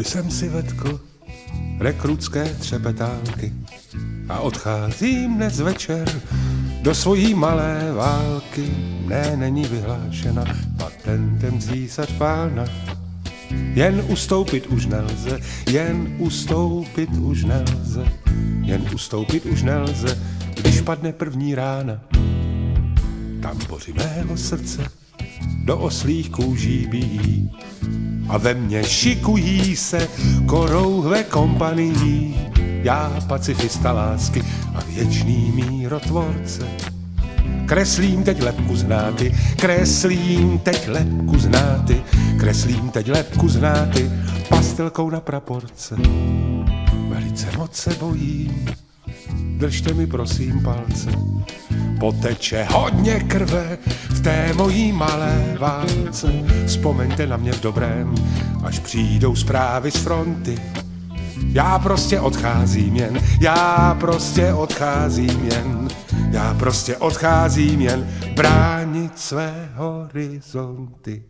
jsem si vetkl rekrutské třepetánky a odcházím dnes večer do svojí malé války. Ne, není vyhlášena patentem císař pána. Jen ustoupit už nelze, jen ustoupit už nelze, jen ustoupit už nelze, když padne první rána. Tamboři mého srdce do oslých kůží bijí a ve mně šikují se korouhve kompanii. Já pacifista lásky a věčný mírotvorce. Kreslím teď lebku z náty, kreslím teď lebku z náty, kreslím teď lebku z náty, pastelkou na praporce. Velice moc se bojím, držte mi prosím palce. Poteče hodně krve v té mojí malé válce. Vzpomeňte na mě v dobrém, až přijdou zprávy z fronty. Já prostě odcházím jen, já prostě odcházím jen, já prostě odcházím jen bránit své horizonty.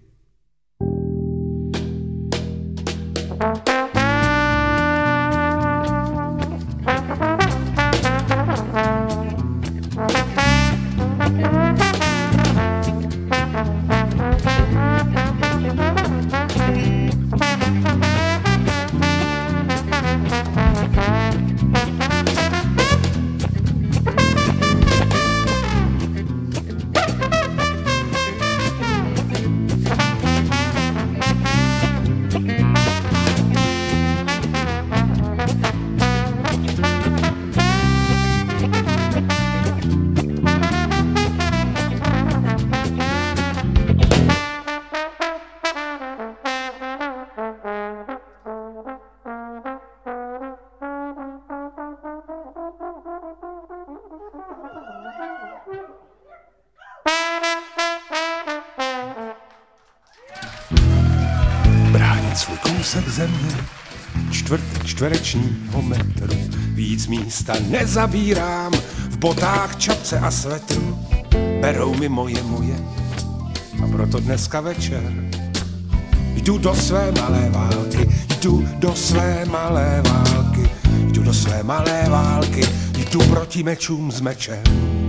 Svůj kousek země, čtverečního metru, víc místa nezabírám, v botách, čapce a svetru, berou mi moje, a proto dneska večer jdu do své malé války, jdu do své malé války, jdu do své malé války, jdu proti mečům s mečem.